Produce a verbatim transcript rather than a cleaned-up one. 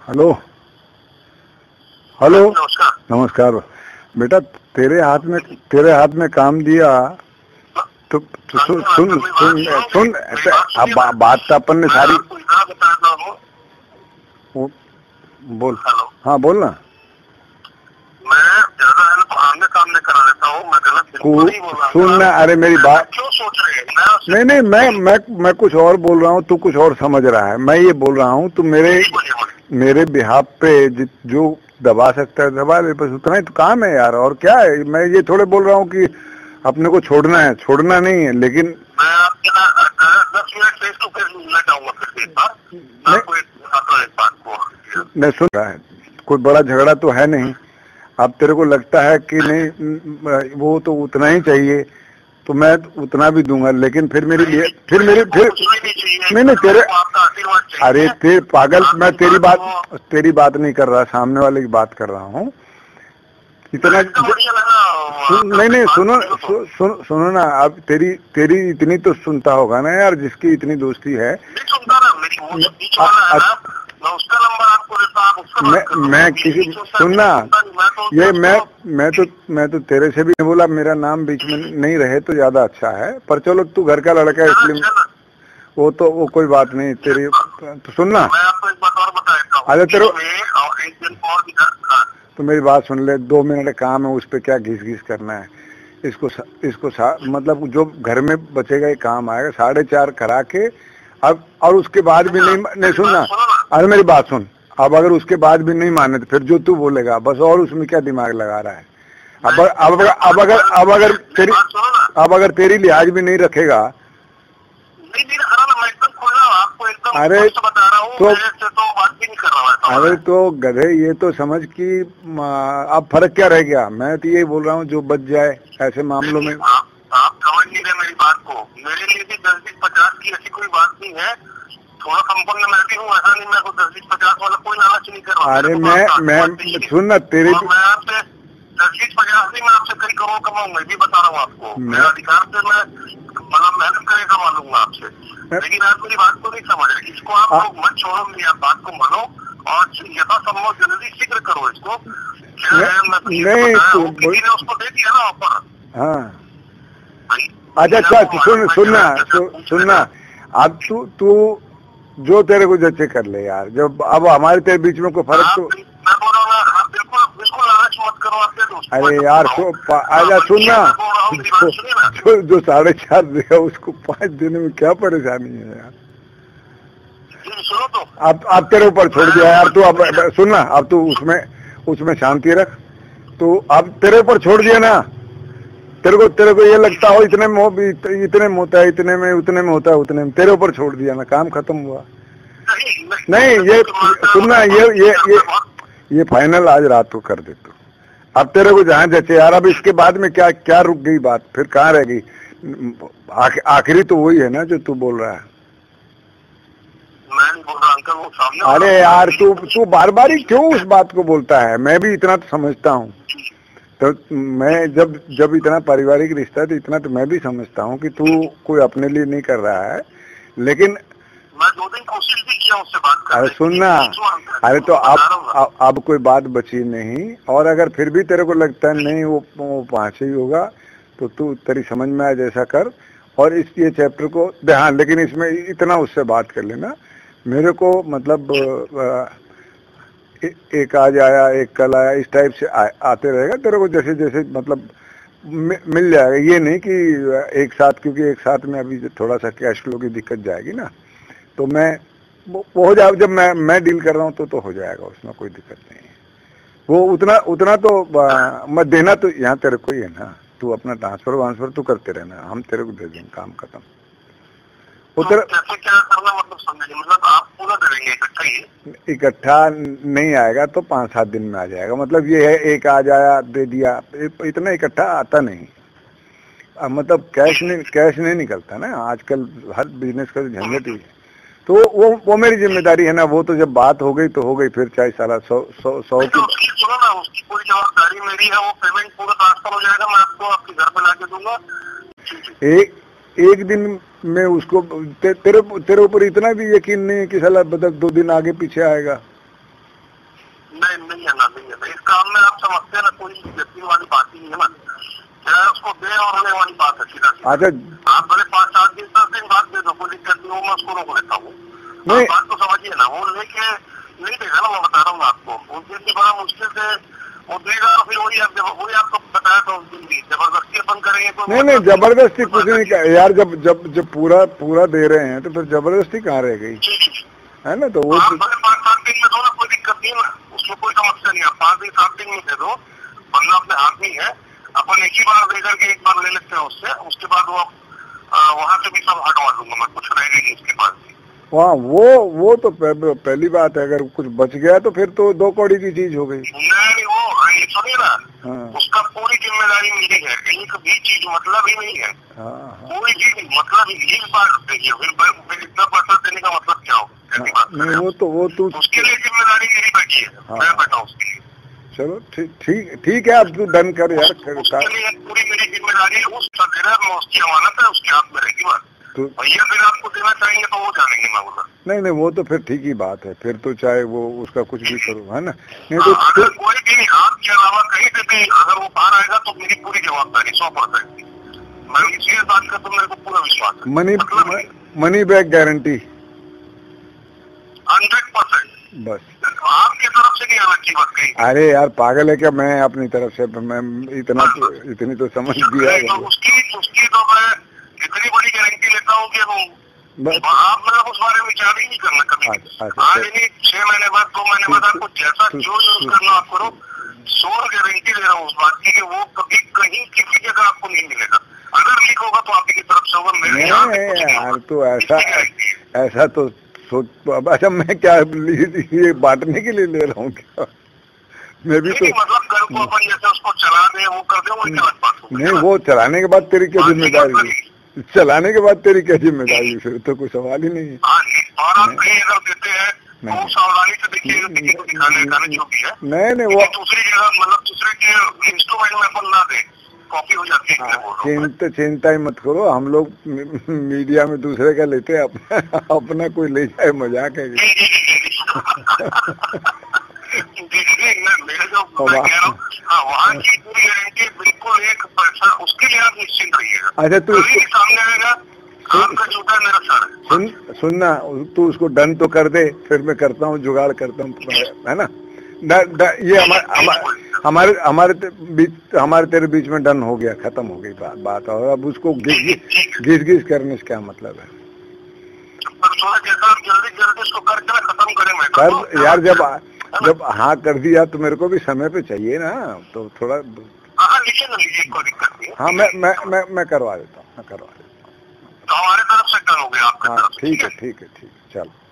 Hello hello. नमस्कार। नमस्कार बेटा, तेरे हाथ में तेरे हाथ में काम दिया तो, तो सुन सुन सुन सुन अब बा, बात तो अपन ने सारी वो बोल। हाँ बोल ना। मैं ज्यादा हेल्प आमने सामने करा लेता हूँ, मैं गलत बिल्कुल नहीं बोल रहा। सुन ना, अरे मेरी बात क्यों सोच रहे हैं? नहीं नहीं मैं मैं मैं कुछ और बोल रहा हूँ, तू कुछ और समझ रहा है। मैं ये बोल रहा हूँ तू मेरे मेरे बिहाफ पे जो दबा सकता है दबा ले, बस उतना ही तो काम है यार। और क्या है, मैं ये थोड़े बोल रहा हूँ कि अपने को छोड़ना है, छोड़ना नहीं है। लेकिन मैं आपके ना दस मिनट फेस टू फेस मिलना चाहूंगा फिर एक बार। मैं आपको एक बात को नहीं सुन रहा है, कोई बड़ा झगड़ा तो है नहीं। अब तेरे को लगता है कि नहीं वो तो उतना ही चाहिए तो मैं उतना भी दूंगा, लेकिन फिर मेरे लिए फिर मेरे फिर नहीं नहीं तेरे अरे तेरे पागल, मैं तेरी बात तेरी बात नहीं कर रहा, सामने वाले की बात कर रहा हूँ। इतना नहीं नहीं सुनो सु, सु, सुनो ना, अब तेरी तेरी इतनी तो सुनता होगा ना यार, जिसकी इतनी दोस्ती है। मैं उसका नंबर आपको देता, आप उसका मैं मैं किसी सुनना, ये मैं मैं तो मैं तो तेरे से भी नहीं बोला, मेरा नाम बीच में नहीं रहे तो ज्यादा अच्छा है। पर चलो तू घर का लड़का है इसलिए वो तो वो कोई बात नहीं तेरी। तो सुनना, मैं आपको एक बात और बता देता हूँ। अरे तेरे एक दिन और तो मेरी बात सुन ले, दो मिनट काम है, उस पर क्या घिस घिस करना है। इसको इसको मतलब जो घर में बचेगा ये काम आएगा, साढ़े चार करा के अब, और उसके बाद भी नहीं नहीं सुनना, अरे मेरी बात सुन, अब अगर उसके बाद भी नहीं माने तो फिर जो तू बोलेगा बस, और उसमें क्या दिमाग लगा रहा है। अब अब अब अगर अब अगर तेरी अब अगर तेरी लिहाज भी नहीं रखेगा, अरे तो अरे तो गधे ये तो समझ कि अब फर्क क्या रह गया। मैं तो यही बोल रहा हूँ जो बच जाए ऐसे मामलों में। आप समझ नहीं रहे मेरी बात को। मेरे लिए भी दस बीस पचास की ऐसी कोई बात नहीं है, थोड़ा संपन्न मैं भी हूँ, ऐसा नहीं मैं दस बीस पचास वाला कोई लालच नहीं कर रहा। अरे मैं मैं सुन ना तेरे मैं आपसे दस बीस पचास नहीं, मैं आपसे कई करोड़ कमाऊंगा, ये भी बता रहा हूँ आपको। मेरा अधिकार से मैं मतलब मेहनत करके कमा लूंगा आपसे, लेकिन आप मेरी बात को नहीं समझ रहे। इसको आप लोग मत छोड़ो, मेरी आप बात को मानो और यथासंभव जल्दी शीघ्र करो इसको। नहीं किसी ने उसको दे दिया ना ऑफर। हाँ अच्छा अच्छा सुन सुनना सुनना, अब तू तू जो तेरे को जैसे कर ले यार। जब अब हमारे तेरे बीच में कोई फर्क तो मैं बोल रहा हूँ ना, बिल्कुल बिल्कुल लालच मत करो आपके दोस्त। अरे यार तो आजा सुनना, जो जो साढ़े चार देगा उसको पाँच देने में क्या परेशानी है यार। सुनो तो अब अब तेरे ऊपर छोड़ दिया यार तू। अब सुनना, अब तू उसमें उसमें शांति रख। तो अब तेरे ऊपर छोड़ दिया ना, तेरे को तेरे को ये लगता हो इतने में इतने में होता है, इतने में उतने में होता है, उतने में तेरे ऊपर छोड़ दिया ना, काम खत्म हुआ। नहीं ये सुनना, ये ये ये ये फाइनल आज रात को कर दे तू। अब तेरे को जहाँ जैसे यार, अब इसके बाद में क्या क्या रुक गई बात, फिर कहाँ रह गई। आखिरी तो वही है ना जो तू बोल रहा है। मैं बोल रहा अंकल वो सामने। अरे यार तू तू बार बार ही क्यों उस बात को बोलता है। मैं भी इतना तो समझता हूँ, तो मैं जब जब इतना पारिवारिक रिश्ता है तो इतना तो मैं भी समझता हूँ कि तू कोई अपने लिए नहीं कर रहा है, लेकिन मैं दो दिन कोशिश भी किया उससे बात करने। अरे सुनना, अरे तो अब अब कोई बात बची नहीं, और अगर फिर भी तेरे को लगता है नहीं वो, वो पाँच ही होगा तो तू तेरी समझ में आए जैसा कर, और इस ये चैप्टर को ध्यान, लेकिन इसमें इतना उससे बात कर लेना। मेरे को मतलब ए, एक आज आया एक कल आया इस टाइप से आ, आते रहेगा तेरे को, जैसे जैसे मतलब मिल जाएगा। ये नहीं कि एक साथ, क्योंकि एक साथ में अभी थोड़ा सा कैश फ्लो की दिक्कत जाएगी ना, तो मैं वो, वो हो जाए। जब मैं मैं डील कर रहा हूँ तो तो हो जाएगा, उसमें कोई दिक्कत नहीं है। वो उतना उतना तो मत देना, तो यहाँ तेरे को ही है ना, तू अपना ट्रांसफर वांसफर तो करते रहना, हम तेरे को दे देंगे, काम खत्म। तो कैसे क्या करना मतलब समझिए, मतलब आप पूरा करेंगे इकट्ठा ही? इकट्ठा नहीं आएगा तो पाँच सात दिन में आ जाएगा। मतलब ये है एक आज आया दे दिया, इतना इकट्ठा आता नहीं। मतलब कैश नहीं कैश नहीं निकलता ना आजकल, हर बिजनेस का झंझट ही है। तो वो वो मेरी जिम्मेदारी है ना, वो तो जब बात हो गई तो हो गई, फिर चाहे सारा सौ सौ सौ की सुनो ना, उसकी पूरी जवाबदारी मेरी है। वो पेमेंट पूरा ट्रांसफर हो जाएगा, मैं आपको आपके घर पे लाके दूंगा। एक एक दिन में उसको ते, तेरे तेरे ऊपर इतना भी यकीन नहीं है कि साला बदक दो दिन आगे पीछे आएगा। काम में आप समझते हैं ना, कोई यकीन वाली बात ही नहीं है ना, चाहे उसको दे और होने वाली बात है सीधा सीधा। अच्छा आप भले पाँच सात दिन दस दिन बाद दे दो, कोई दिक्कत नहीं, वो मैं उसको रोक लेता हूँ। बात तो समझिए ना, वो लेके नहीं देगा ना, मैं बता रहा हूँ आपको, उस दिन भी बड़ा मुश्किल से वो देगा, तो फिर वही आप वही आपको बताया था उस दिन भी, जबरदस्ती अपन करेंगे तो नहीं नहीं जबरदस्ती कुछ नहीं कर यार, जब जब जब पूरा पूरा दे रहे हैं तो फिर जबरदस्ती कहाँ रह गई है ना। तो वो आप भले पाँच सात दिन में दो ना, कोई दिक्कत नहीं है ना, उसमें कोई समस्या नहीं है। पाँच दिन सात दिन में दे दो, बंदा अपने हाथ में है, अपन एक ही बार दे करके एक बार ले लेते हैं उससे, उसके बाद वो वहाँ से भी सब हटवा दूंगा मैं, कुछ रहेगा नहीं उसके पास भी। हाँ वो वो तो पहली बात है, अगर कुछ बच गया तो फिर तो दो कौड़ी की चीज हो गई। नहीं वो ये सुनिए ना, हाँ। उसका पूरी जिम्मेदारी मेरी है, कहीं कभी चीज मतलब ही नहीं है। हाँ, हाँ। पूरी चीज मतलब ही एक बार देखिए, फिर इतना पैसा देने का मतलब क्या हो? हाँ, नहीं वो तो वो तो उसके लिए जिम्मेदारी मेरी बैठी है। हाँ। मैं बैठा उसके लिए। चलो ठीक ठीक ठीक है, अब तू डन कर यार। उसके लिए पूरी मेरी जिम्मेदारी है, उसका देना मैं उसकी अमानत है, उसके हाथ में रहेगी बात। तो भैया फिर आपको देना चाहेंगे तो वो जानेंगे, मैं बोला। नहीं नहीं वो तो फिर ठीक ही बात है, फिर तो चाहे वो उसका कुछ भी करो, है ना। नहीं तो अगर कोई भी आपके अलावा कहीं से भी अगर वो बाहर आएगा तो मेरी पूरी जवाबदारी सौ परसेंट। मैं इसी बात का तो मेरे को पूरा विश्वास है। Money money back guarantee hundred percent बस। आपकी तरफ से नहीं आना चाहिए बात कहीं। अरे यार पागल है क्या, मैं अपनी तरफ से मैं इतना तो इतनी तो समझ दिया। तो उसकी उसकी तो मैं इतनी बड़ी गारंटी लेता हूँ कि वो आप मतलब उस बारे में विचार ही नहीं करना कभी। आज नहीं, छह महीने बाद दो महीने बाद आपको जैसा जो यूज करना आप करो, श्योर गारंटी दे रहा हूँ उस बात की कि वो कभी कहीं किसी जगह आपको नहीं मिलेगा। अगर लीक होगा तो आपकी तरफ से होगा, मेरे यार तो ऐसा ऐसा तो सोच। अच्छा मैं क्या ये बांटने के लिए ले रहा हूँ क्या? मैं भी तो मतलब घर को अपन जैसे उसको चला दे वो कर दे, वो गलत बात हो। नहीं वो चलाने के बाद तेरी क्या जिम्मेदारी, चलाने के बाद तेरी क्या जिम्मेदारी, फिर तो कोई सवाल ही नहीं है। और आप कहीं अगर देते हैं तो सावधानी से देखिएगा किसी को दिखाने दिखाने जो भी है। नहीं नहीं वो दूसरी जगह मतलब दूसरे के इंस्ट्रूमेंट में अपन ना दे, कॉपी हो जाती है। चिंता चिंता ही मत करो, हम लोग मीडिया में दूसरे का लेते हैं, अपना अपना कोई ले जाए मजाक है। मेरे जो मैं कह रहा हूँ, हाँ वहाँ की पूरी गारंटी बिल्कुल एक पैसा, उसके लिए आप निश्चिंत रहिएगा। अच्छा तू सामने आएगा आपका जूता मेरा सर है। सुन सुनना, तू उसको डन तो कर दे, फिर मैं करता हूँ जुगाड़ करता हूँ, है ना। ड, ड, ये हमारे हमारे हमारे बीच हमारे तेरे बीच में डन हो गया, खत्म हो गई बात बात और अब उसको घिस घिस घिस करने से क्या मतलब है। जल्दी जल्दी उसको करके खत्म करें। कर यार, जब जब हाँ कर दिया तो मेरे को भी समय पे चाहिए ना, तो थोड़ा हाँ लीजिए ना, लीजिए कोई दिक्कत नहीं। हाँ मैं मैं मैं मैं करवा देता हूँ, मैं करवा देता हूँ। तो हमारे तरफ से डन हो गया आपका। हाँ ठीक है ठीक है ठीक है, चलो।